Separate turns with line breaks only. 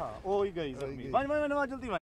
हाँ, ओ ही गई
ओ ही
जमीन।
गई।
वन वन वन जल्दी वन।